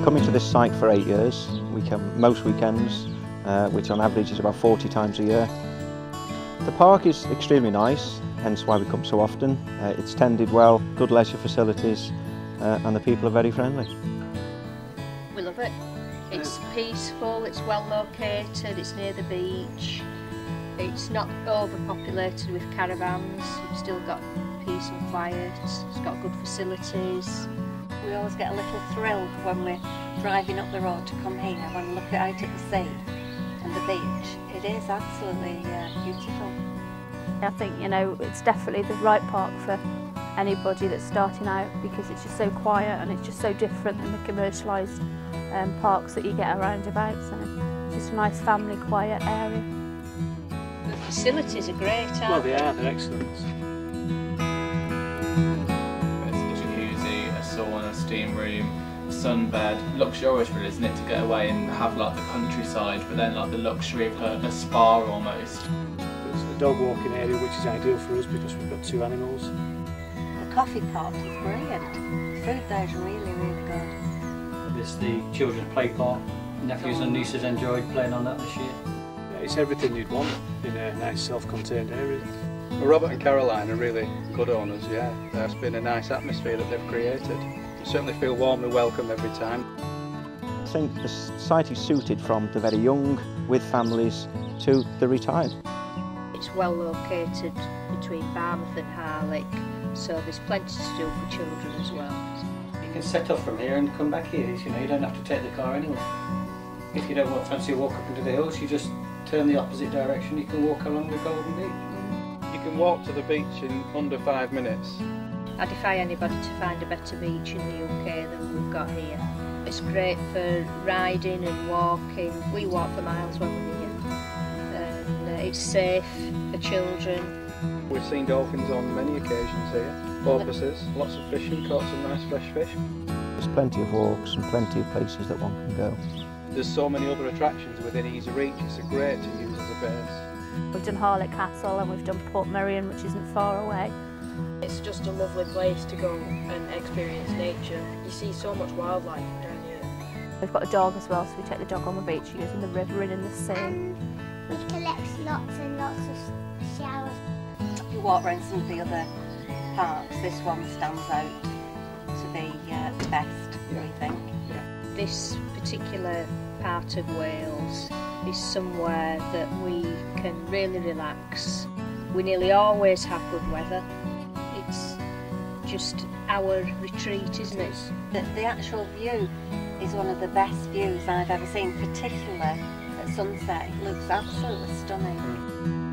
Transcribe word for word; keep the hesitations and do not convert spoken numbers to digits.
coming to this site for eight years. We come most weekends, uh, which on average is about forty times a year. The park is extremely nice, hence why we come so often. Uh, it's tended well, good leisure facilities, uh, and the people are very friendly. We love it. It's peaceful, it's well located, it's near the beach. It's not overpopulated with caravans, you've still got peace and quiet, it's got good facilities. We always get a little thrill when we're driving up the road to come here, when we look out at the sea and the beach. It is absolutely uh, beautiful. I think, you know, it's definitely the right park for anybody that's starting out, because it's just so quiet and it's just so different than the commercialised um, parks that you get around about. So it's just a nice family quiet area. The facilities are great, aren't Well, they are, they're excellent. It's a jacuzzi, a sauna, a steam room, a sunbed. Luxurious really, isn't it, to get away and have like the countryside, but then like the luxury of a, a spa almost. It's a dog walking area which is ideal for us because we've got two animals. The coffee pot is brilliant. The food there is really, really good. There's the children's play park. Nephews and nieces enjoyed playing on that this year. Yeah, it's everything you'd want in a nice self-contained area. Well, Robert and Caroline are really good owners, yeah. There's been a nice atmosphere that they've created. You certainly feel warmly welcome every time. I think the site is suited from the very young, with families, to the retired. It's well located between Barmouth and Harlech, so there's plenty to do for children as well. You can set off from here and come back here. You know, you don't have to take the car anywhere. If you don't want fancy a walk up into the hills, you just turn the opposite direction. You can walk along the Golden Beach. You can walk to the beach in under five minutes. I defy anybody to find a better beach in the U K than we've got here. It's great for riding and walking. We walk for miles when we're here. And uh, it's safe for children. We've seen dolphins on many occasions here. Porpoises, lots of fishing, caught some nice fresh fish. There's plenty of walks and plenty of places that one can go. There's so many other attractions within easy reach, it's great to use as a base. We've done Harlech Castle and we've done Port Merion, which isn't far away. It's just a lovely place to go and experience nature. You see so much wildlife down here. We've got a dog as well, so we take the dog on the beach, he goes in the river and in the sea. And we collect lots and lots of showers. If you walk around some of the other parks, this one stands out to be uh, the best, yeah. We think. Yeah. This particular part of Wales is somewhere that we can really relax. We nearly always have good weather. It's just our retreat, isn't it? The, the actual view is one of the best views I've ever seen, particularly at sunset. It looks absolutely stunning. Mm.